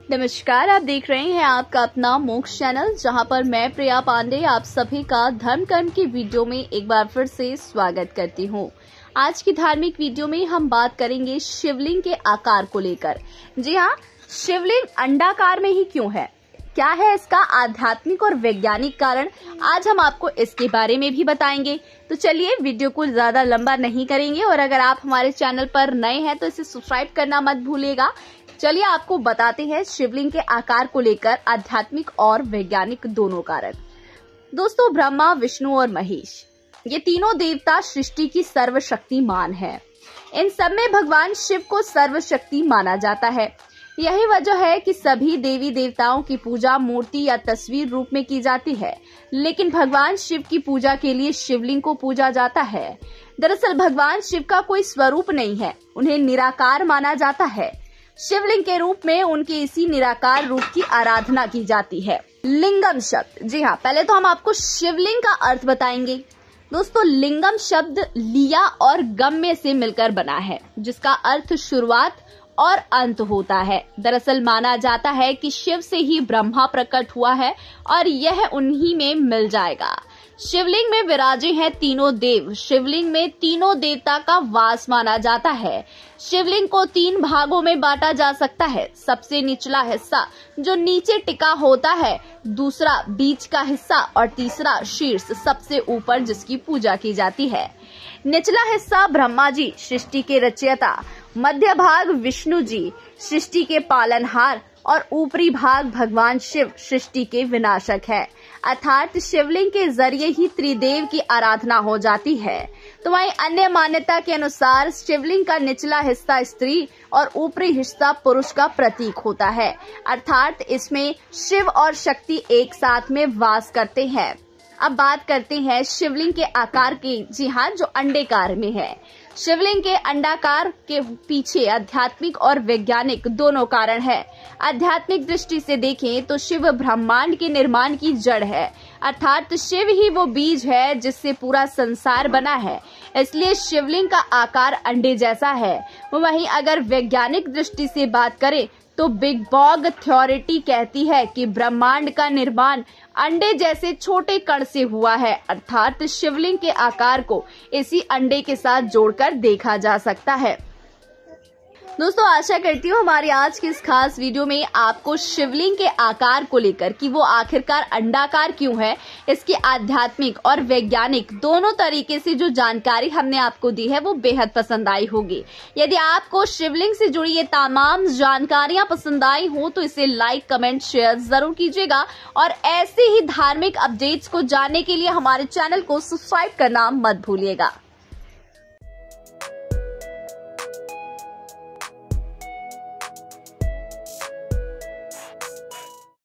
नमस्कार, आप देख रहे हैं आपका अपना मोक्ष चैनल, जहां पर मैं प्रिया पांडे आप सभी का धर्म कर्म की वीडियो में एक बार फिर से स्वागत करती हूं। आज की धार्मिक वीडियो में हम बात करेंगे शिवलिंग के आकार को लेकर। जी हां, शिवलिंग अंडाकार में ही क्यों है, क्या है इसका आध्यात्मिक और वैज्ञानिक कारण, आज हम आपको इसके बारे में भी बताएंगे। तो चलिए वीडियो को ज्यादा लंबा नहीं करेंगे, और अगर आप हमारे चैनल पर नए हैं तो इसे सब्सक्राइब करना मत भूलिएगा। चलिए आपको बताते हैं शिवलिंग के आकार को लेकर आध्यात्मिक और वैज्ञानिक दोनों कारण। दोस्तों, ब्रह्मा, विष्णु और महेश, ये तीनों देवता सृष्टि की सर्वशक्तिमान है। इन सब में भगवान शिव को सर्वशक्ति माना जाता है। यही वजह है कि सभी देवी देवताओं की पूजा मूर्ति या तस्वीर रूप में की जाती है, लेकिन भगवान शिव की पूजा के लिए शिवलिंग को पूजा जाता है। दरअसल भगवान शिव का कोई स्वरूप नहीं है, उन्हें निराकार माना जाता है। शिवलिंग के रूप में उनके इसी निराकार रूप की आराधना की जाती है। लिंगम शब्द, जी हाँ, पहले तो हम आपको शिवलिंग का अर्थ बताएंगे। दोस्तों, लिंगम शब्द लिया और गम में से मिलकर बना है, जिसका अर्थ शुरुआत और अंत होता है। दरअसल माना जाता है कि शिव से ही ब्रह्मा प्रकट हुआ है और यह उन्हीं में मिल जाएगा। शिवलिंग में विराजे हैं तीनों देव। शिवलिंग में तीनों देवता का वास माना जाता है। शिवलिंग को 3 भागों में बांटा जा सकता है। सबसे निचला हिस्सा जो नीचे टिका होता है, दूसरा बीच का हिस्सा और तीसरा शीर्ष सबसे ऊपर, जिसकी पूजा की जाती है। निचला हिस्सा ब्रह्मा जी, सृष्टि के रचयिता, मध्य भाग विष्णु जी, सृष्टि के पालनहार, और ऊपरी भाग भगवान शिव, सृष्टि के विनाशक है। अर्थात शिवलिंग के जरिए ही त्रिदेव की आराधना हो जाती है। तो वहीं अन्य मान्यता के अनुसार शिवलिंग का निचला हिस्सा स्त्री और ऊपरी हिस्सा पुरुष का प्रतीक होता है। अर्थात इसमें शिव और शक्ति एक साथ में वास करते हैं। अब बात करते हैं शिवलिंग के आकार की। जी हाँ, जो अंडाकार में है। शिवलिंग के अंडाकार के पीछे आध्यात्मिक और वैज्ञानिक दोनों कारण है। आध्यात्मिक दृष्टि से देखें तो शिव ब्रह्मांड के निर्माण की जड़ है, अर्थात शिव ही वो बीज है जिससे पूरा संसार बना है, इसलिए शिवलिंग का आकार अंडे जैसा है। वहीं अगर वैज्ञानिक दृष्टि से बात करें तो बिग बैंग थ्योरी कहती है कि ब्रह्मांड का निर्माण अंडे जैसे छोटे कण से हुआ है। अर्थात शिवलिंग के आकार को इसी अंडे के साथ जोड़कर देखा जा सकता है। दोस्तों, आशा करती हूँ हमारी आज की इस खास वीडियो में आपको शिवलिंग के आकार को लेकर कि वो आखिरकार अंडाकार क्यों है, इसकी आध्यात्मिक और वैज्ञानिक दोनों तरीके से जो जानकारी हमने आपको दी है वो बेहद पसंद आई होगी। यदि आपको शिवलिंग से जुड़ी ये तमाम जानकारियां पसंद आई हो तो इसे लाइक, कमेंट, शेयर जरूर कीजिएगा, और ऐसे ही धार्मिक अपडेट्स को जानने के लिए हमारे चैनल को सब्सक्राइब करना मत भूलिएगा।